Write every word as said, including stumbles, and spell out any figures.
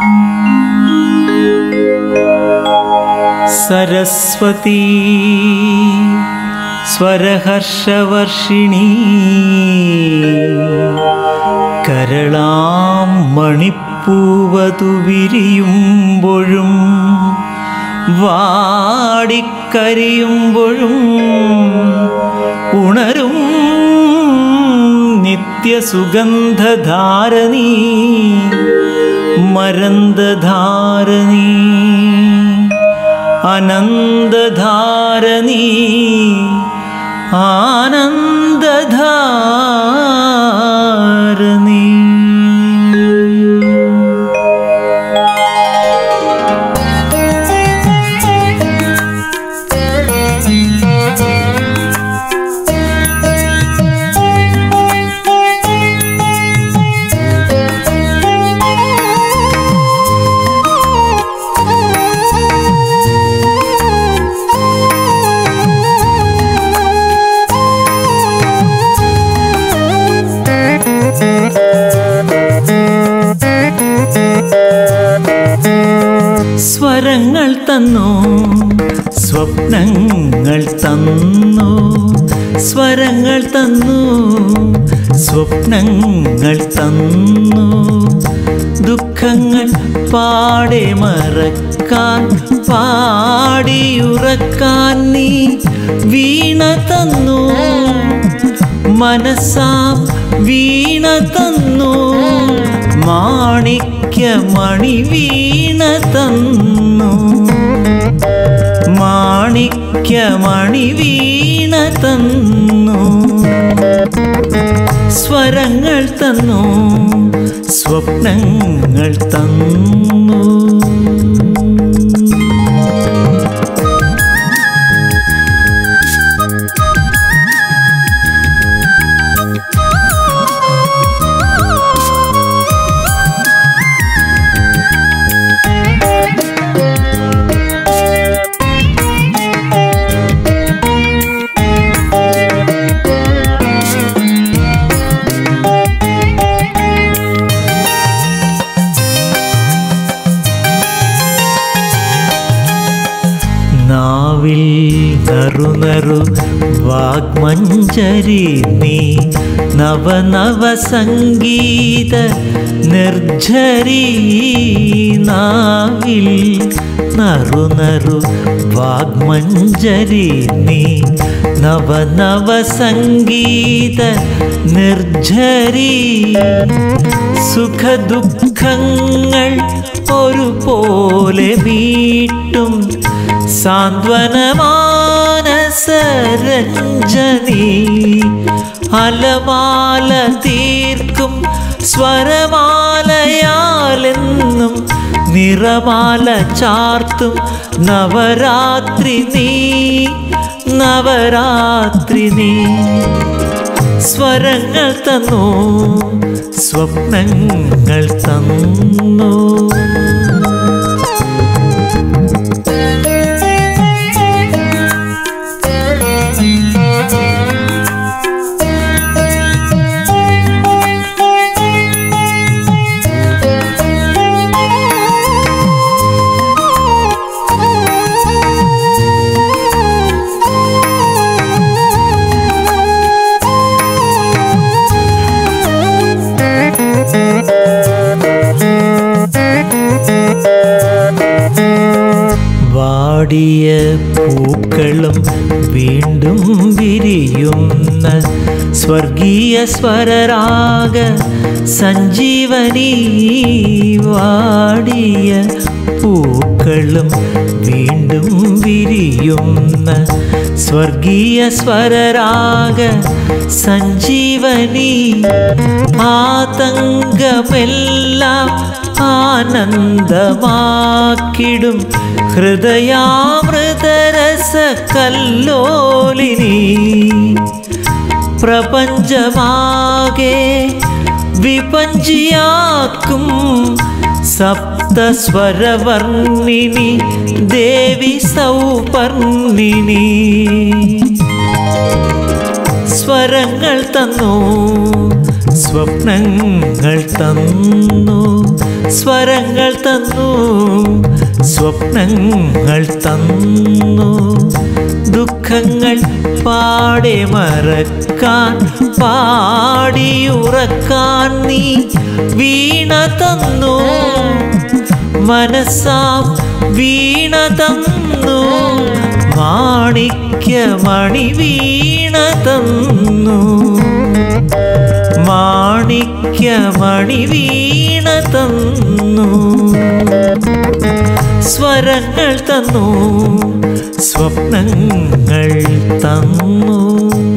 सरस्वती स्वरहर्षवर्षिणी करलां मणिपूवതു വിരിയുമ്പോഴും വാടിക്കരിയുമ്പോഴും ഉണരും നിത്യസുഗന്ധധാരണീ മരന്തധാരണീ आनंदधारणी आनंदधारणी സ്വരങ്ങൾ തന്നു സ്വപ്നങ്ങൾ തന്നു സ്വരങ്ങൾ തന്നു സ്വപ്നങ്ങൾ തന്നു ദുഃഖങ്ങൾ പാടെ മറക്കാൻ പാടിയുറക്കാൻ നീ വീണ തന്നു മനസ്സാം വീണ തന്നു മാണിക്യമണി വീണ തന്നു മാണിക്യമണി വീണ തന്നു സ്വരങ്ങൾ തന്നു സ്വപ്നങ്ങൾ തന്നു നാവിൽ നറുനറു വാഗ്മഞ്ജരി നീ നവനവ സംഗീത നിർജ്ജരി നാവിൽ നറുനറു വാഗ്മഞ്ജരി നീ നവനവ സംഗീത നിർജ്ജരി സുഖദുഃഖങ്ങൾ ഒരുപോലെ മീട്ടും സാന്ത്വനമാനസരഞ്ജനി അലമാല തീർക്കും സ്വരമാലയാലെന്നും നിറമാല ചാർത്തും നവരാത്രി നീ നവരാത്രി നീ സ്വരങ്ങൾ തന്നു സ്വപ്നങ്ങൾ തന്നു വാടിയ പൂക്കളും വീണ്ടും വിരിയുന്ന സ്വർഗീയ സ്വരരാഗ സഞ്ജീവനി വാടിയ പൂക്കളും വീണ്ടും വിരിയുന്ന സ്വർഗീയ സ്വരരാഗ സഞ്ജീവനി ആതങ്കമെല്ലാം ആനന്ദമാക്കിടും ഹൃദയാമൃതരസ കല്ലോലിനി പ്രപഞ്ചമാകെ വിപഞ്ചിയാക്കും സപ്തസ്വരവർണിനി ദേവി സൗപർണിനി സ്വരങ്ങൾ തന്നു സ്വപ്നങ്ങൾ തന്നു, സ്വരങ്ങൾ തന്നു, സ്വപ്നങ്ങൾ തന്നു. ദുഃഖങ്ങൾ പാടെ മറക്കാൻ, പാടിയുറക്കാൻ നീ വീണ തന്നു. മനസ്സാം വീണ തന്നു, മാണിക്യമണി വീണ തന്നു. മാണിക്യമണി വീണ തന്നു. സ്വരങ്ങൾ തന്നു, സ്വപ്നങ്ങൾ തന്നു.